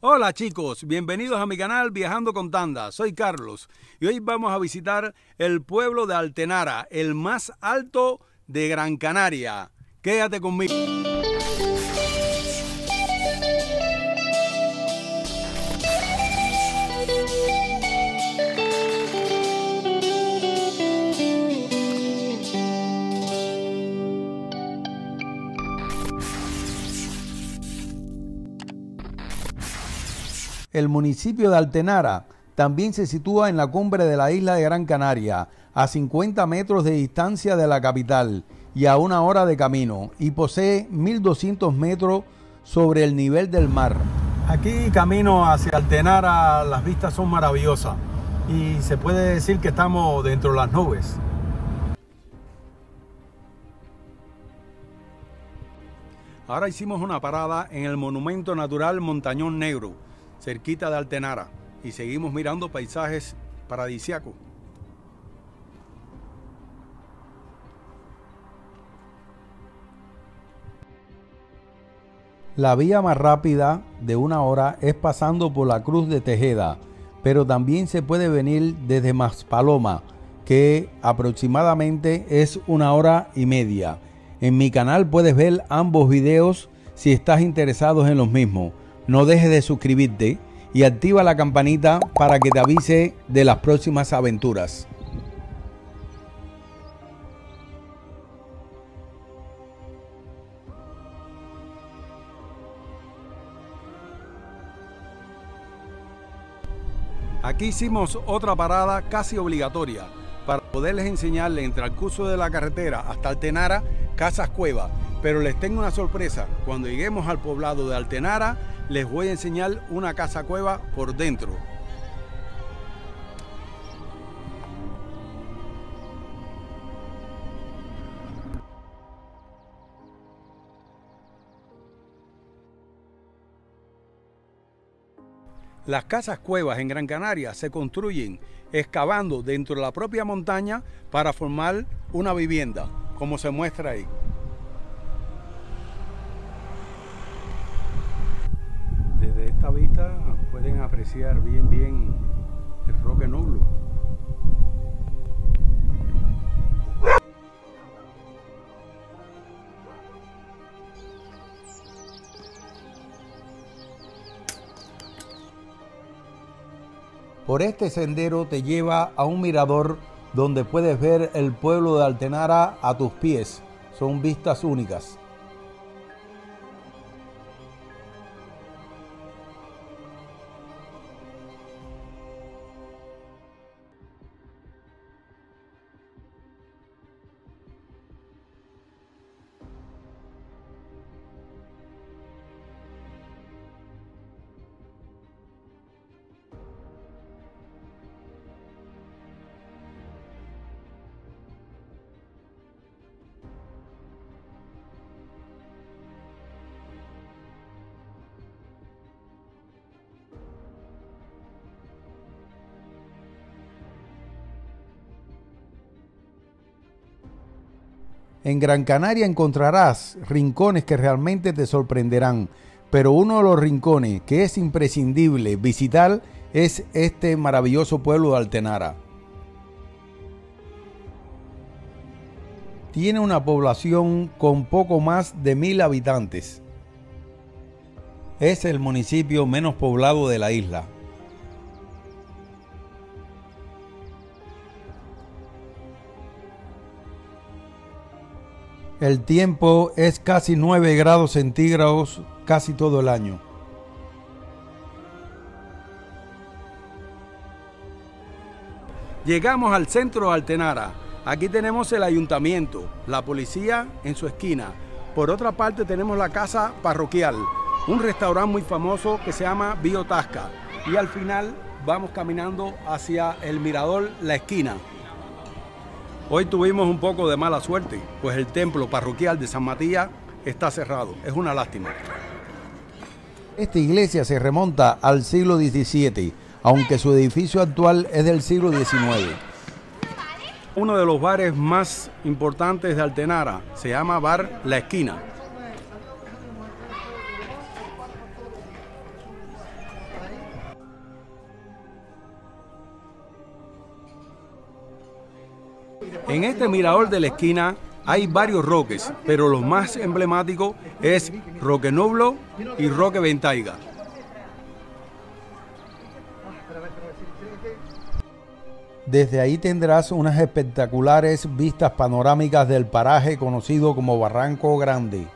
Hola chicos, bienvenidos a mi canal Viajando con Tanda. Soy Carlos y hoy vamos a visitar el pueblo de Altenara, el más alto de Gran Canaria. Quédate conmigo. El municipio de Altenara también se sitúa en la cumbre de la isla de Gran Canaria, a 50 metros de distancia de la capital y a 1 hora de camino, y posee 1.200 metros sobre el nivel del mar. Aquí camino hacia Altenara, las vistas son maravillosas y se puede decir que estamos dentro de las nubes. Ahora hicimos una parada en el Monumento Natural Montañón Negro, cerquita de Altenara, y seguimos mirando paisajes paradisíacos. La vía más rápida de 1 hora es pasando por la Cruz de Tejeda, pero también se puede venir desde Maspaloma, que aproximadamente es 1 hora y media. En mi canal puedes ver ambos videos si estás interesado en los mismos. No dejes de suscribirte y activa la campanita para que te avise de las próximas aventuras. Aquí hicimos otra parada casi obligatoria para poderles enseñarles en el transcurso de la carretera hasta Altenara casas cuevas. Pero les tengo una sorpresa: cuando lleguemos al poblado de Altenara les voy a enseñar una casa cueva por dentro. Las casas cuevas en Gran Canaria se construyen excavando dentro de la propia montaña para formar una vivienda, como se muestra ahí. Desde esta vista pueden apreciar bien el Roque Nublo. Por este sendero te lleva a un mirador donde puedes ver el pueblo de Altenara a tus pies. Son vistas únicas. En Gran Canaria encontrarás rincones que realmente te sorprenderán, pero uno de los rincones que es imprescindible visitar es este maravilloso pueblo de Altenara. Tiene una población con poco más de 1000 habitantes. Es el municipio menos poblado de la isla. El tiempo es casi 9 grados centígrados casi todo el año. Llegamos al centro de Altenara. Aquí tenemos el ayuntamiento, la policía en su esquina. Por otra parte tenemos la casa parroquial, un restaurante muy famoso que se llama Biotasca. Y al final vamos caminando hacia el mirador La Esquina. Hoy tuvimos un poco de mala suerte, pues el templo parroquial de San Matías está cerrado. Es una lástima. Esta iglesia se remonta al siglo XVII, aunque su edificio actual es del siglo XIX. Uno de los bares más importantes de Altenara se llama Bar La Esquina. En este mirador de la esquina hay varios roques, pero los más emblemáticos es Roque Nublo y Roque Ventaiga. Desde ahí tendrás unas espectaculares vistas panorámicas del paraje conocido como Barranco Grande.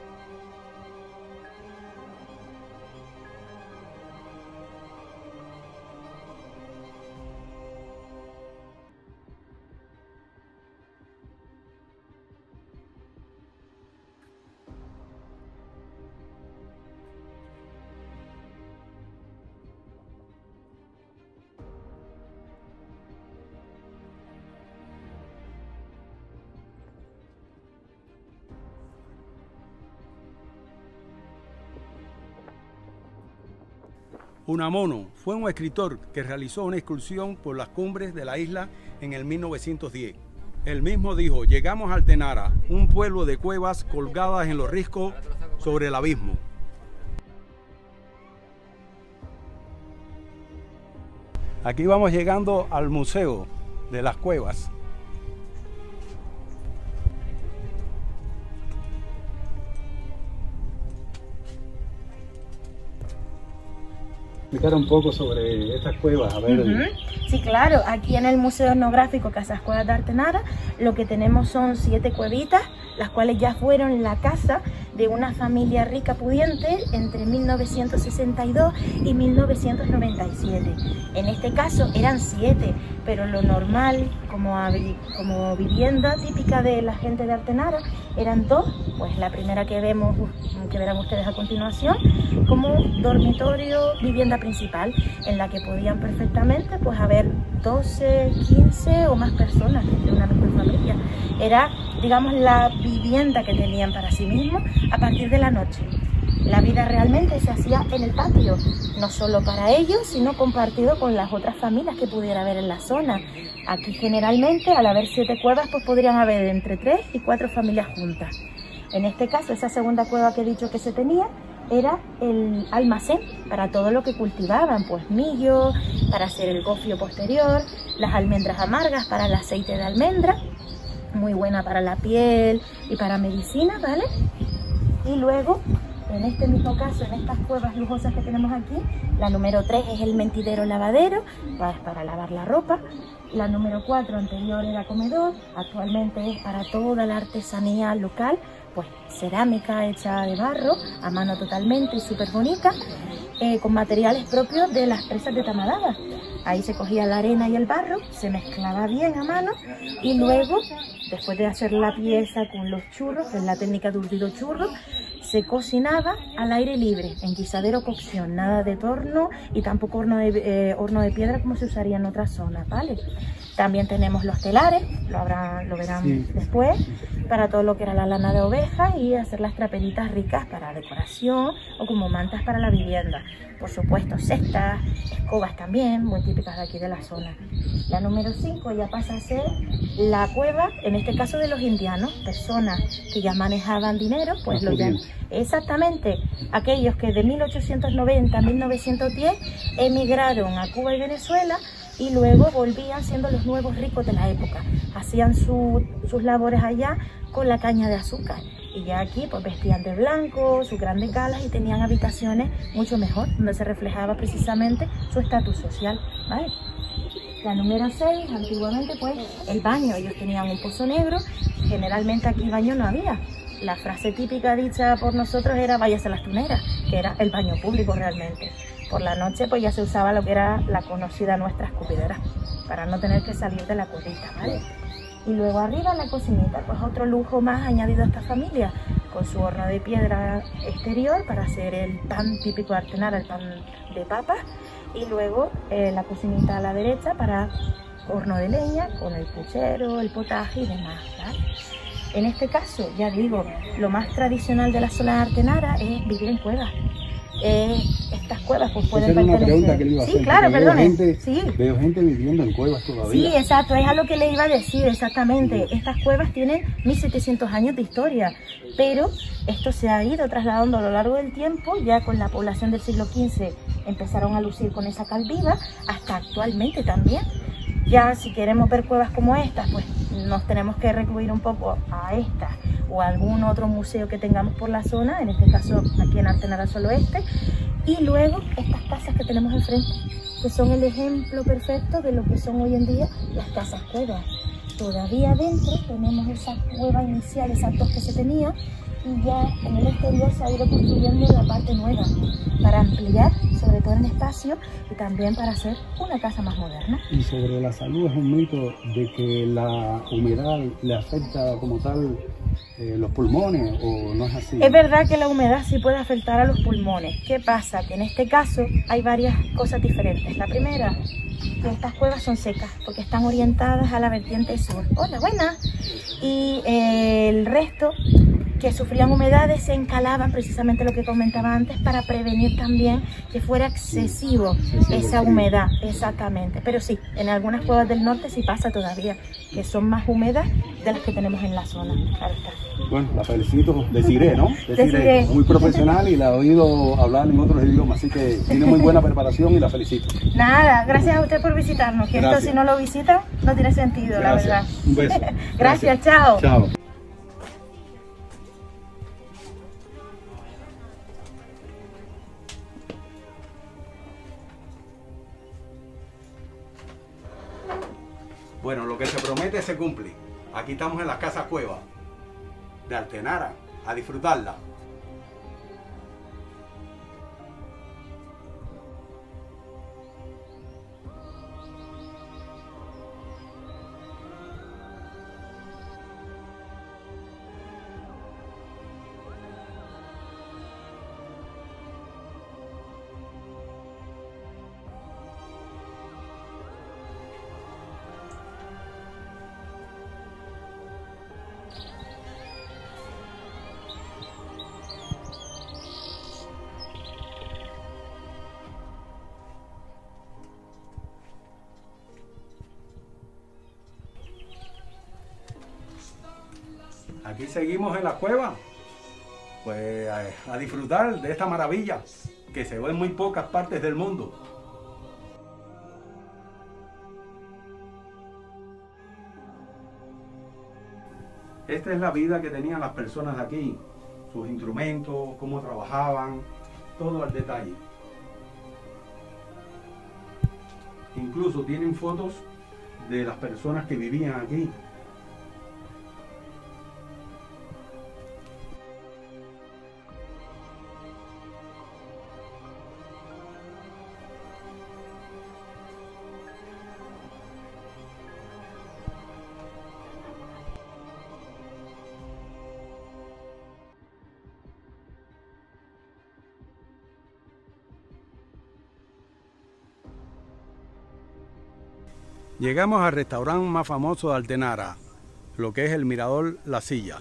Unamuno fue un escritor que realizó una excursión por las cumbres de la isla en el 1910. Él mismo dijo: llegamos a Altenara, un pueblo de cuevas colgadas en los riscos sobre el abismo. Aquí vamos llegando al Museo de las Cuevas. Explicar un poco sobre estas cuevas, a ver. Sí, claro, aquí en el Museo Etnográfico Casas Cuevas de Altenara lo que tenemos son 7 cuevitas, las cuales ya fueron la casa de una familia rica pudiente entre 1962 y 1997. En este caso eran 7, pero lo normal como vivienda típica de la gente de Altenara eran 2, pues la primera que verán ustedes a continuación, como dormitorio, vivienda principal, en la que podían perfectamente pues haber 12, 15 o más personas de una misma familia. Era, digamos, la vivienda que tenían para sí mismos a partir de la noche. La vida realmente se hacía en el patio, no solo para ellos, sino compartido con las otras familias que pudiera haber en la zona. Aquí generalmente, al haber 7 cuevas, pues podrían haber entre 3 y 4 familias juntas. En este caso, esa segunda cueva que he dicho que se tenía, era el almacén para todo lo que cultivaban, pues millo, para hacer el gofio posterior, las almendras amargas para el aceite de almendra, muy buena para la piel y para medicina, ¿vale? Y luego, en este mismo caso, en estas cuevas lujosas que tenemos aquí, la número 3 es el mentidero lavadero, pues para lavar la ropa. La número 4 anterior era comedor, actualmente es para toda la artesanía local, pues cerámica hecha de barro, a mano totalmente y súper bonita, con materiales propios de las presas de Tamadaba. Ahí se cogía la arena y el barro, se mezclaba bien a mano y luego, después de hacer la pieza con los churros, que es la técnica de urdido churro, se cocinaba al aire libre, en guisadero cocción, nada de torno y tampoco horno de piedra como se usaría en otras zonas, ¿vale? También tenemos los telares, lo verán después, para todo lo que era la lana de oveja y hacer las traperitas ricas para decoración o como mantas para la vivienda. Por supuesto, cestas, escobas también, muy típicas de aquí de la zona. La número 5 ya pasa a ser la cueva, en este caso de los indianos, personas que ya manejaban dinero, pues lo llaman. Exactamente, aquellos que de 1890 a 1910 emigraron a Cuba y Venezuela y luego volvían siendo los nuevos ricos de la época. Hacían sus labores allá con la caña de azúcar. Y ya aquí pues vestían de blanco, sus grandes galas y tenían habitaciones mucho mejor, donde se reflejaba precisamente su estatus social, ¿vale? La número 6, antiguamente pues el baño, ellos tenían un pozo negro, generalmente aquí baño no había. La frase típica dicha por nosotros era váyase a las tuneras, que era el baño público realmente. Por la noche pues ya se usaba lo que era la conocida nuestra escupidera, para no tener que salir de la cuevita, ¿vale? Y luego arriba la cocinita, pues otro lujo más añadido a esta familia, con su horno de piedra exterior para hacer el pan típico de Altenara, el pan de papas, y luego la cocinita a la derecha para horno de leña, con el puchero, el potaje y demás, ¿vale? En este caso, ya digo, lo más tradicional de la zona de Altenara es vivir en cuevas. Estas cuevas pues pueden pertenecer... Una pregunta que le iba a hacer. Sí, claro, perdón. Veo gente viviendo en cuevas todavía. Sí, exacto, es a lo que le iba a decir exactamente. Estas cuevas tienen 1700 años de historia, pero esto se ha ido trasladando a lo largo del tiempo, ya con la población del siglo XV empezaron a lucir con esa cal viva, hasta actualmente también. Ya si queremos ver cuevas como estas, pues nos tenemos que recluir un poco a esta o a algún otro museo que tengamos por la zona, en este caso aquí en Artenara solo este, y luego estas casas que tenemos enfrente, que son el ejemplo perfecto de lo que son hoy en día las casas cuevas. Todavía dentro tenemos esa cueva inicial, esas dos que se tenía, y ya en el exterior se ha ido construyendo la parte nueva para ampliar, sobre todo en espacio, y también para hacer una casa más moderna. Y sobre la salud, ¿es un mito de que la humedad le afecta como tal los pulmones o no es así? Es verdad que la humedad sí puede afectar a los pulmones. ¿Qué pasa? Que en este caso hay varias cosas diferentes. La primera, que estas cuevas son secas porque están orientadas a la vertiente sur. Hola, buenas. Y el resto que sufrían humedades se encalaban, precisamente lo que comentaba antes, para prevenir también que fuera excesivo esa humedad, exactamente. Pero sí, en algunas cuevas del norte sí pasa todavía, que son más húmedas de las que tenemos en la zona. Claro está. Bueno, la felicito, Desiree, ¿no? Desiree. Muy profesional y la he oído hablar en otros idiomas, así que tiene muy buena preparación y la felicito. Nada, gracias a usted por visitarnos, que esto si no lo visita no tiene sentido, Gracias. la verdad. Un beso. Gracias, chao. Chao. Bueno, lo que se promete se cumple. Aquí estamos en la Casa Cueva de Artenara, a disfrutarla. Aquí seguimos en la cueva, pues a disfrutar de esta maravilla que se ve en muy pocas partes del mundo. Esta es la vida que tenían las personas de aquí, sus instrumentos, cómo trabajaban, todo al detalle. Incluso tienen fotos de las personas que vivían aquí. Llegamos al restaurante más famoso de Artenara, lo que es el Mirador La Silla.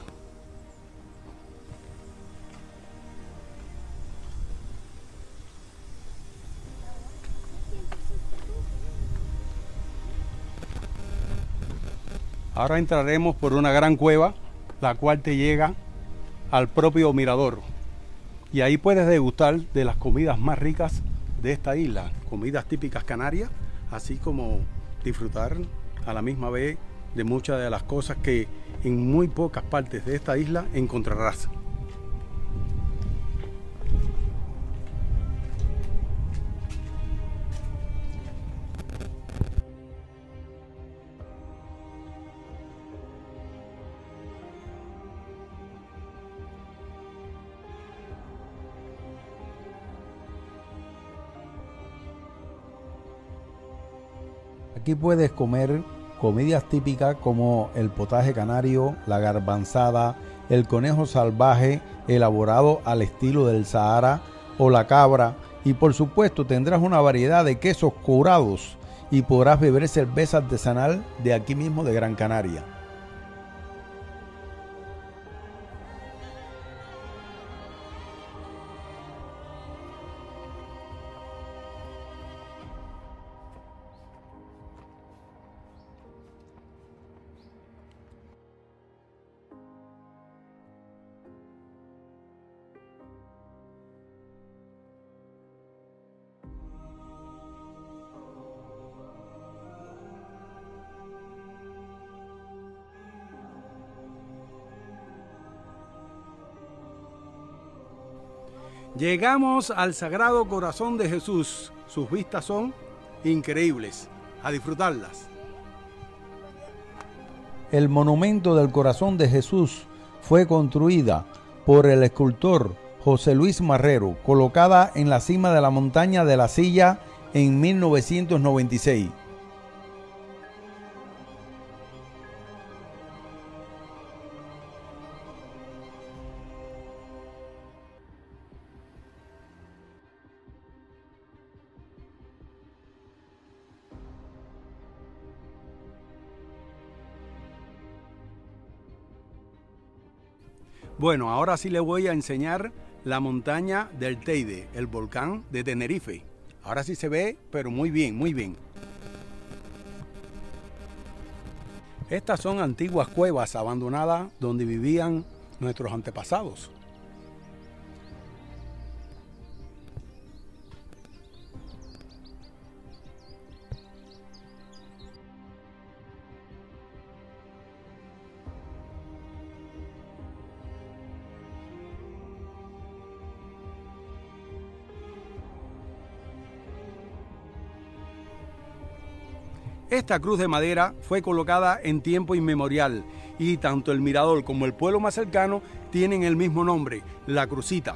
Ahora entraremos por una gran cueva, la cual te llega al propio mirador. Y ahí puedes degustar de las comidas más ricas de esta isla, comidas típicas canarias, así como disfrutar a la misma vez de muchas de las cosas que en muy pocas partes de esta isla encontrarás. Aquí puedes comer comidas típicas como el potaje canario, la garbanzada, el conejo salvaje elaborado al estilo del Sahara o la cabra, y por supuesto tendrás una variedad de quesos curados y podrás beber cerveza artesanal de aquí mismo de Gran Canaria. Llegamos al Sagrado Corazón de Jesús. Sus vistas son increíbles. A disfrutarlas. El monumento del Corazón de Jesús fue construida por el escultor José Luis Marrero, colocada en la cima de la montaña de la Silla en 1996. Bueno, ahora sí les voy a enseñar la montaña del Teide, el volcán de Tenerife. Ahora sí se ve, pero muy bien, muy bien. Estas son antiguas cuevas abandonadas donde vivían nuestros antepasados. Esta cruz de madera fue colocada en tiempo inmemorial y tanto el mirador como el pueblo más cercano tienen el mismo nombre, La Crucita.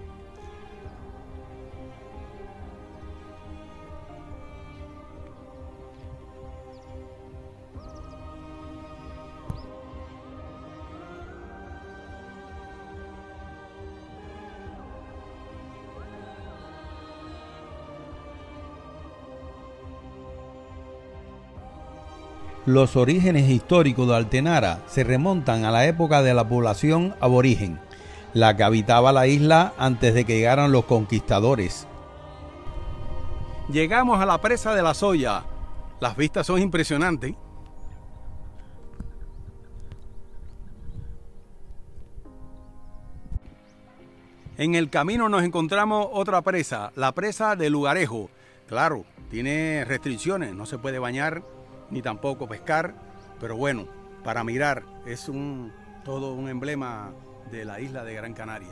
Los orígenes históricos de Altenara se remontan a la época de la población aborigen, la que habitaba la isla antes de que llegaran los conquistadores. Llegamos a la presa de la Soya. Las vistas son impresionantes. En el camino nos encontramos otra presa, la presa de Lugarejo. Claro, tiene restricciones, no se puede bañar ni tampoco pescar, pero bueno, para mirar es todo un emblema de la isla de Gran Canaria.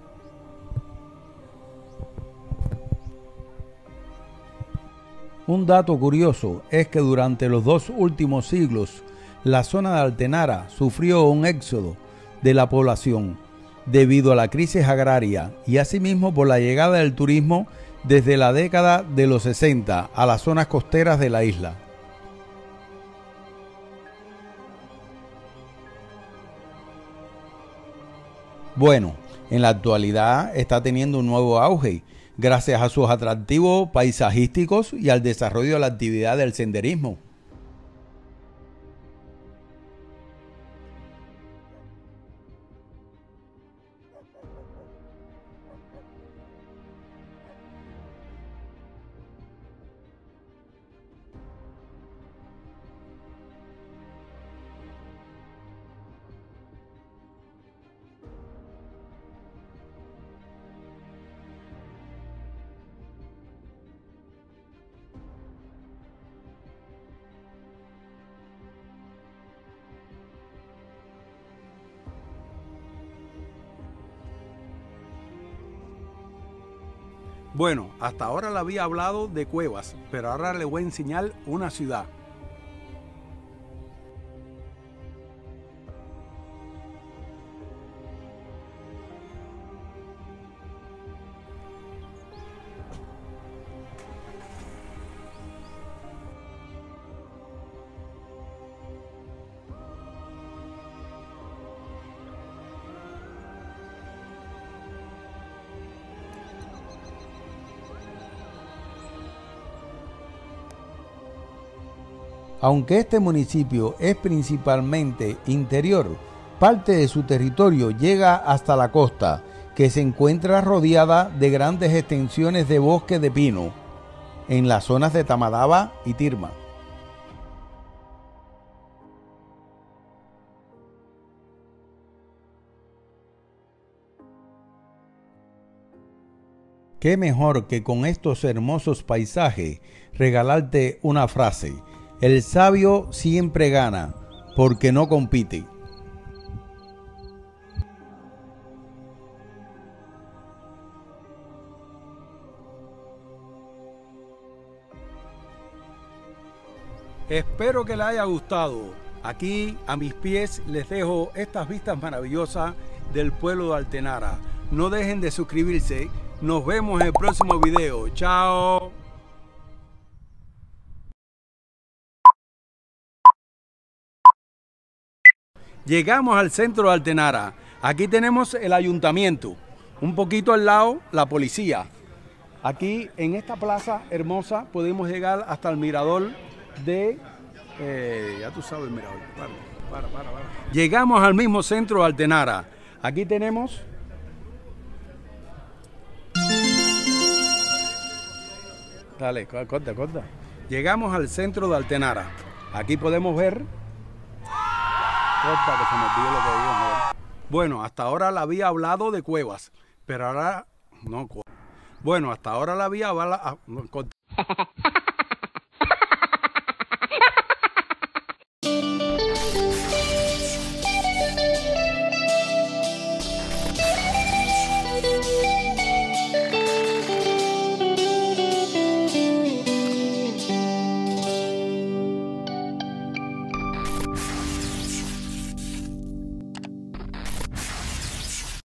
Un dato curioso es que durante los 2 últimos siglos, la zona de Altenara sufrió un éxodo de la población debido a la crisis agraria y asimismo por la llegada del turismo desde la década de los 60 a las zonas costeras de la isla. Bueno, en la actualidad está teniendo un nuevo auge gracias a sus atractivos paisajísticos y al desarrollo de la actividad del senderismo. Bueno, hasta ahora le había hablado de cuevas, pero ahora le voy a enseñar una ciudad. Aunque este municipio es principalmente interior, parte de su territorio llega hasta la costa, que se encuentra rodeada de grandes extensiones de bosque de pino, en las zonas de Tamadaba y Tirma. Qué mejor que con estos hermosos paisajes regalarte una frase: el sabio siempre gana, porque no compite. Espero que les haya gustado. Aquí a mis pies les dejo estas vistas maravillosas del pueblo de Altenara. No dejen de suscribirse. Nos vemos en el próximo video. Chao. Llegamos al centro de Altenara. Aquí tenemos el ayuntamiento. Un poquito al lado, la policía. Aquí en esta plaza hermosa podemos llegar hasta el mirador de... ya tú sabes el mirador. Para. Llegamos al mismo centro de Altenara. Aquí tenemos... Dale, corta. Llegamos al centro de Altenara. Aquí podemos ver... Corta, que se me olvidó lo que digo. Bueno, hasta ahora le había hablado de cuevas, pero ahora... No, bueno, hasta ahora la había hablado...